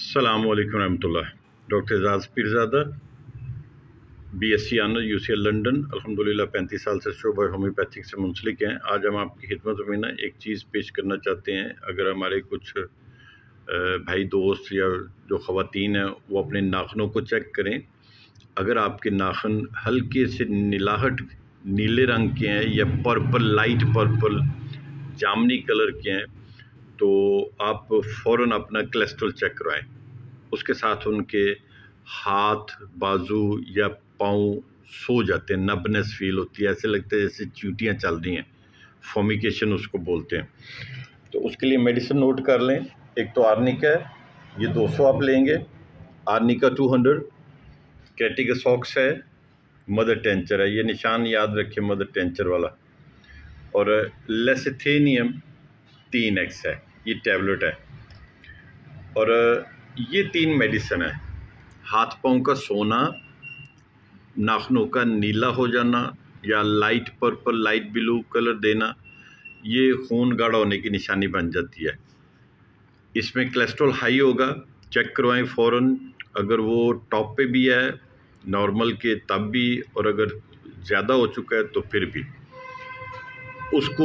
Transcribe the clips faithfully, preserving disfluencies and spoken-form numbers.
अस्सलाम वालेकुम रहमतुल्लाह। Doctor Ejaz Pirzada, B S C honour, U C L London. अल्हम्दुलिल्लाह पैंतीस साल से शोबा होम्योपैथिक से मुंसलिक हैं। आज हम आपकी खिदमत में ना एक चीज़ पेश करना चाहते हैं। अगर हमारे कुछ भाई दोस्त या जो ख़वातीन हैं वो अपने नाखूनों को चेक करें, अगर आपके नाखून हल्के से नीलाहट नीले रंग के हैं या पर्पल, लाइट पर्पल, जामनी कलर के हैं, तो आप फ़ौरन अपना कोलेस्ट्रॉल चेक करवाएं। उसके साथ उनके हाथ, बाजू या पाँव सो जाते हैं, नबनेस फील होती है, ऐसे लगता है जैसे चींटियाँ चल रही हैं, फॉर्मिकेशन उसको बोलते हैं। तो उसके लिए मेडिसिन नोट कर लें। एक तो आर्निका है, ये दो सौ आप लेंगे, आर्निका दो सौ। क्रेटिकासॉक्स है, मदर टेंचर है, ये निशान याद रखें मदर टेंचर वाला। और लेसिथेनियम तीन एक्स है, ये टैबलेट है। और ये तीन मेडिसिन है। हाथ पाँव का सोना, नाखूनों का नीला हो जाना या light purple, light blue colour देना, ये खून गाढ़ा होने की निशानी बन जाती है। इसमें कोलेस्ट्रॉल हाई होगा, चेक करवाएं फ़ौरन। अगर वो टॉप पे भी है नॉर्मल के तब भी, और अगर ज़्यादा हो चुका है तो फिर भी। उसको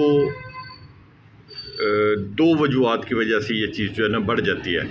दो वजूहात की वजह से ये चीज़ जो है ना बढ़ जाती है।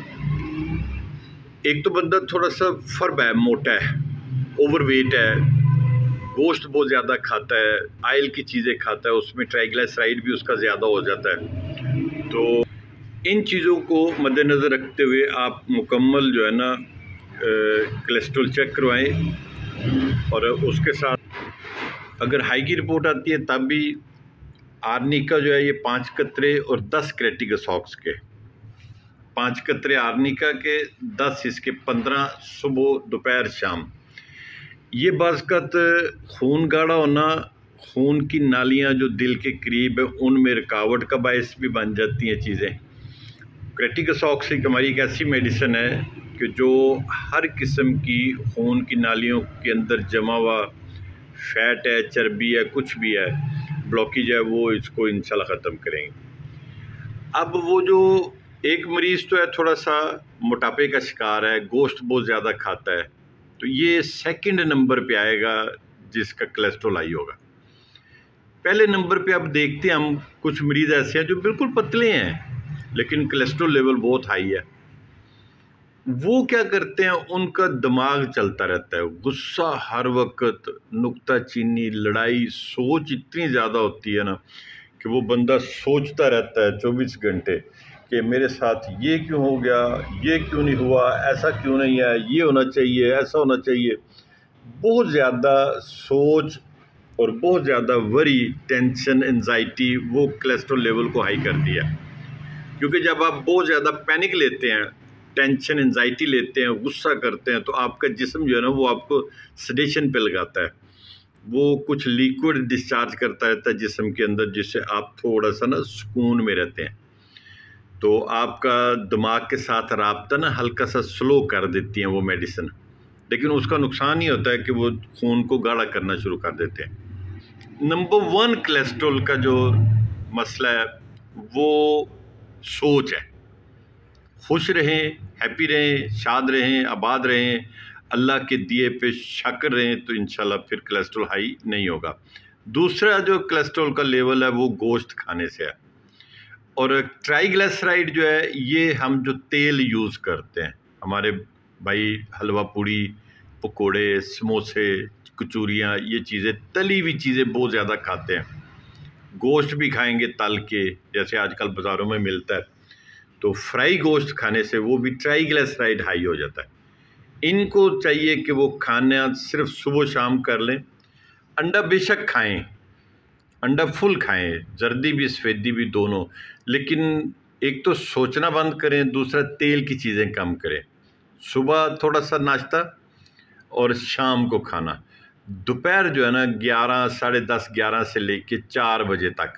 एक तो बंदा थोड़ा सा फर्ब है, मोटा है, ओवरवेट है, गोश्त बहुत ज़्यादा खाता है, आयल की चीज़ें खाता है, उसमें ट्राइग्लिसराइड भी उसका ज़्यादा हो जाता है। तो इन चीज़ों को मद्देनज़र रखते हुए आप मुकम्मल जो है ना कोलेस्ट्रॉल चेक करवाएं। और उसके साथ अगर हाई की रिपोर्ट आती है तब भी आर्निका जो है ये पाँच कतरे और दस क्रेटिकासॉक्स के, पाँच कतरे आर्निका के, दस इसके, पंद्रह सुबह दोपहर शाम। ये बाज़ खून गाढ़ा होना, खून की नालियाँ जो दिल के करीब है उनमें रुकावट का बायस भी बन जाती हैं चीज़ें। क्रेटिकासॉक्स एक हमारी एक ऐसी मेडिसिन है कि जो हर किस्म की खून की नालियों के अंदर जमा हुआ फैट है, चर्बी है, कुछ भी है, ब्लॉकेज है, वो इसको इंशाल्लाह ख़त्म करेंगे। अब वो जो एक मरीज़ तो है थोड़ा सा मोटापे का शिकार है, गोश्त बहुत ज़्यादा खाता है, तो ये सेकंड नंबर पे आएगा जिसका कोलेस्ट्रॉल हाई होगा। पहले नंबर पे अब देखते हैं हम कुछ मरीज़ ऐसे हैं जो बिल्कुल पतले हैं लेकिन कोलेस्ट्रॉल लेवल बहुत हाई है। वो क्या करते हैं, उनका दिमाग चलता रहता है, गुस्सा हर वक्त, नुक्ताचीनी, लड़ाई, सोच इतनी ज़्यादा होती है ना कि वो बंदा सोचता रहता है चौबीस घंटे कि मेरे साथ ये क्यों हो गया, ये क्यों नहीं हुआ, ऐसा क्यों नहीं है, ये होना चाहिए, ऐसा होना चाहिए। बहुत ज़्यादा सोच और बहुत ज़्यादा वरी, टेंशन, एंजाइटी वो कोलेस्ट्रॉल लेवल को हाई कर दिया। क्योंकि जब आप बहुत ज़्यादा पैनिक लेते हैं, टेंशन, एंजाइटी लेते हैं, गुस्सा करते हैं, तो आपका जिस्म जो है ना वो आपको सेडेशन पे लगाता है। वो कुछ लिक्विड डिस्चार्ज करता रहता है जिस्म के अंदर, जिससे आप थोड़ा सा ना सुकून में रहते हैं। तो आपका दिमाग के साथ राब्ता ना हल्का सा स्लो कर देती हैं वो मेडिसिन, लेकिन उसका नुकसान ही होता है कि वो खून को गाढ़ा करना शुरू कर देते हैं। नंबर वन कोलेस्ट्रॉल का जो मसला है वो सोच है। खुश रहें, हैप्पी रहें, शाद रहें, आबाद रहें, अल्लाह के दिए पे शक्र रहें, तो इंशाल्लाह फिर कोलेस्ट्रॉल हाई नहीं होगा। दूसरा जो कोलेस्ट्रॉल का लेवल है वो गोश्त खाने से है। और ट्राइग्लिसराइड जो है ये हम जो तेल यूज़ करते हैं, हमारे भाई हलवा पूड़ी, पकोड़े, समोसे, कचौरियाँ, ये चीज़ें, तली हुई चीज़ें बहुत ज़्यादा खाते हैं। गोश्त भी खाएंगे तल के, जैसे आजकल बाज़ारों में मिलता है, तो फ्राई गोश्त खाने से वो भी ट्राइग्लिसराइड हाई हो जाता है। इनको चाहिए कि वो खाना सिर्फ सुबह शाम कर लें। अंडा बेशक खाएं, अंडा फुल खाएं, जर्दी भी सफ़ेदी भी दोनों, लेकिन एक तो सोचना बंद करें, दूसरा तेल की चीज़ें कम करें। सुबह थोड़ा सा नाश्ता और शाम को खाना। दोपहर जो है ना ग्यारह, साढ़े दस, ग्यारह से लेके चार बजे तक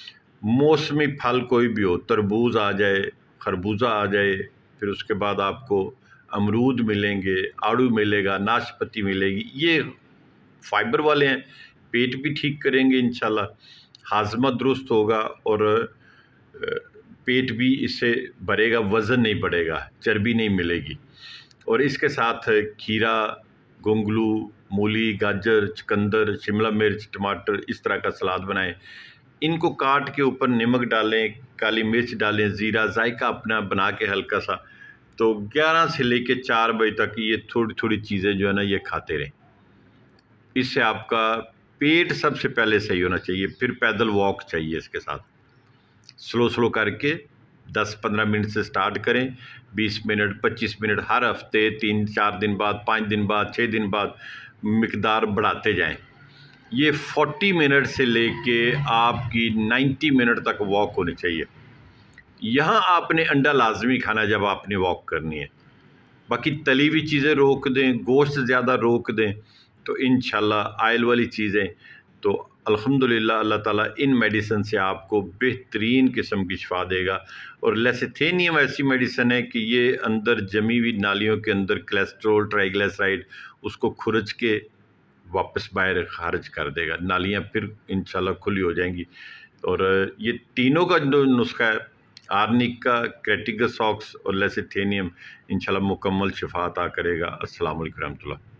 मौसमी फल कोई भी हो, तरबूज आ जाए, खरबूजा आ जाए, फिर उसके बाद आपको अमरूद मिलेंगे, आड़ू मिलेगा, नाशपाती मिलेगी, ये फाइबर वाले हैं, पेट भी ठीक करेंगे इंशाल्लाह, हाजमा दुरुस्त होगा और पेट भी इससे भरेगा, वज़न नहीं बढ़ेगा, चर्बी नहीं मिलेगी। और इसके साथ खीरा, गोंगलू, मूली, गाजर, चुकंदर, शिमला मिर्च, टमाटर, इस तरह का सलाद बनाएं। इनको काट के ऊपर नमक डालें, काली मिर्च डालें, ज़ीरा, जायका अपना बना के हल्का सा, तो ग्यारह से लेके चार बजे तक ये थोड़ी थोड़ी चीज़ें जो है ना ये खाते रहें। इससे आपका पेट सबसे पहले सही होना चाहिए, फिर पैदल वॉक चाहिए इसके साथ। स्लो स्लो करके दस पंद्रह मिनट से स्टार्ट करें, बीस मिनट, पच्चीस मिनट, हर हफ्ते तीन चार दिन बाद, पाँच दिन बाद, छः दिन बाद मिकदार बढ़ाते जाएं। ये चालीस मिनट से लेके आपकी नब्बे मिनट तक वॉक होनी चाहिए। यहाँ आपने अंडा लाजमी खाना जब आपने वॉक करनी है। बाकी तली हुई चीज़ें रोक दें, गोश्त ज़्यादा रोक दें, तो इंशाल्लाह आयल वाली चीज़ें, तो अल्हम्दुलिल्लाह अल्लाह ताला इन मेडिसिन से आपको बेहतरीन किस्म की शिफा देगा। और लेसिथेनियम ऐसी मेडिसिन है कि ये अंदर जमी हुई नालियों के अंदर कोलेस्ट्रोल, ट्राइग्लिसराइड, उसको खुरच के वापस बाहर खारिज कर देगा, नालियाँ फिर इंशाल्लाह खुली हो जाएंगी। और ये तीनों का जो नुस्खा है, आर्निका, क्रेटिकस ऑक्स और लेसिथेनियम, इंशाल्लाह मुकम्मल शिफा अता करेगा। अस्सलाम वालेकुम रहमतुल्लाह।